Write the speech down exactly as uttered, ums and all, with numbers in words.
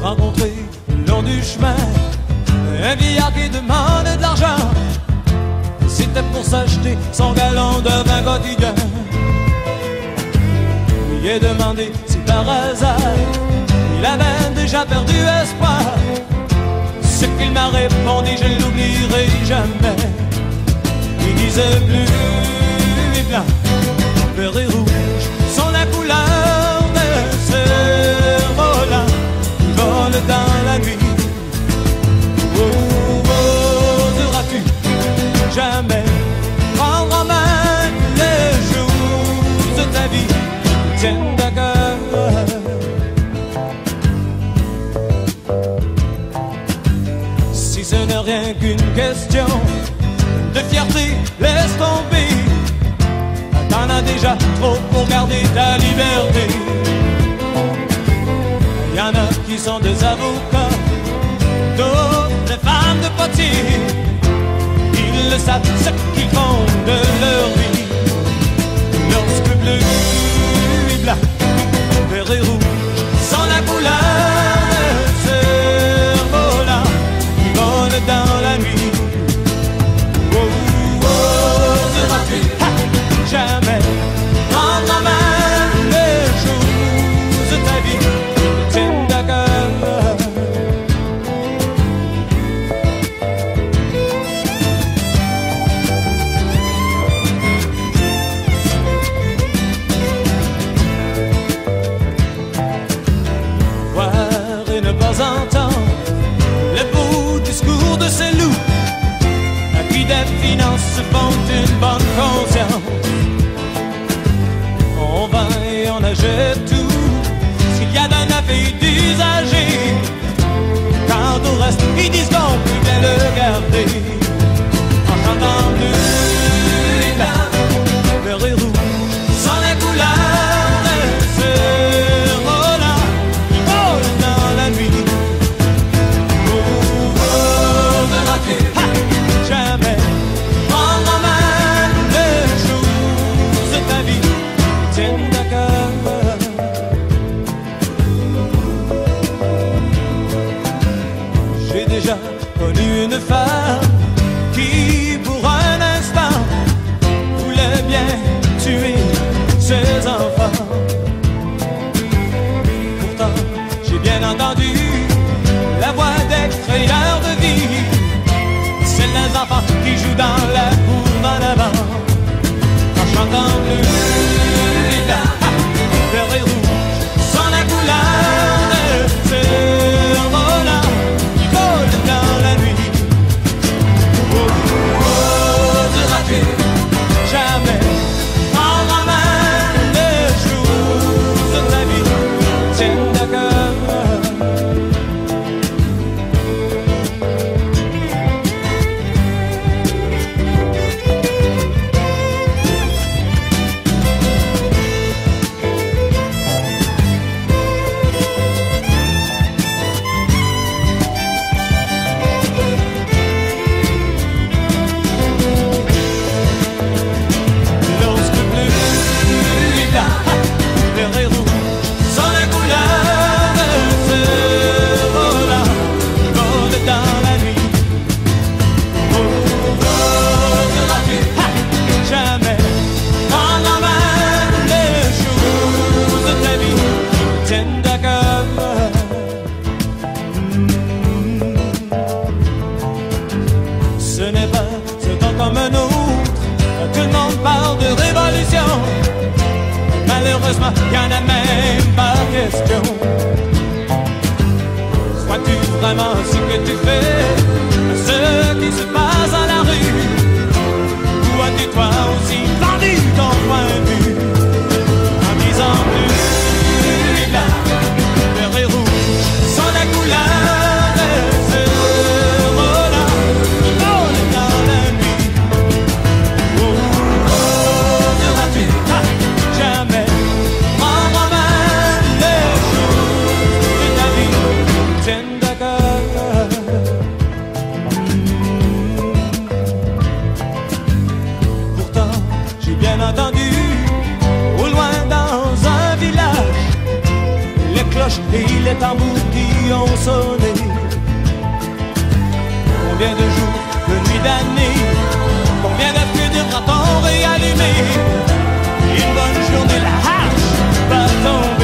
rencontré le long du chemin un vieillard qui demandait de l'argent. C'était pour s'acheter son gallon de vin quotidien. Lui ai demandé si par hasard il avait déjà perdu espoir. Ce qu'il m'a répondu, je ne l'oublierai jamais. Il disait bleu et blanc, vert et rouge sont la couleur de ce volant qui vole dans la nuit. Oh, oseras-tu jamais prendre en main les jours de ta vie qui tiennent à cœur? Si ce n'est rien qu'une question de fierté, laisse tomber. T'en as déjà trop pour garder ta liberté. Il y en a qui sont des avocats, d'autres des femmes de potier. Ils le savent ce qu'ils font de leur vie. Lorsque bleu et blanc, vert et rouge sont la couleur de ce volant qui vole dans la nuit. Oh, oh, oseras-tu jamais prendre en main les jours de ta vie qui tiennent à cœur? Entendre le beau discours de ces loups à qui des finances se font une bonne conscience. On va et on achète tout ce qu'il y a d'un neuf et d'usagé. Quant au reste, ils disent qu'on peut bien le garder en chantant bleu et blanc, vert et rouge sans les couleurs de ce volant qui vole dans la nuit. Jamais prendre en main les jours de ta vie qui tiennent à cœur. J'ai déjà connu une femme qui pour un instant voulait bien tuer ses enfants. Pourtant j'ai bien entendu la voix des créateurs de vie. C'est les enfants qui jouent dans la cour en avant en chantant bleu et blanc, vert et rouge sont la couleur de ce volant qui vole dans la nuit. Oh, oh, oseras-tu jamais prendre en main les jours de ta vie tiennent à cœur? Ce n'est pas ce temps comme un autre, tout le monde parle de révolution. Malheureusement, il y en a même pas question. Crois-tu vraiment ce que tu fais, ce qui se passe dans la rue? Ou as-tu toi aussi vendu ton point de vue en disant bleu et blanc, vert et rouge sont la couleur de ce volant qui vole dans la nuit? Oh, oh, oseras-tu jamais prendre en main les jours de ta vie tiennent à cœur? cloches et les tambours qui ont sonné. Combien de jours, de nuits, d'années, combien de feux devra-t-on réallumer? Une bonne journée, la hache va tomber.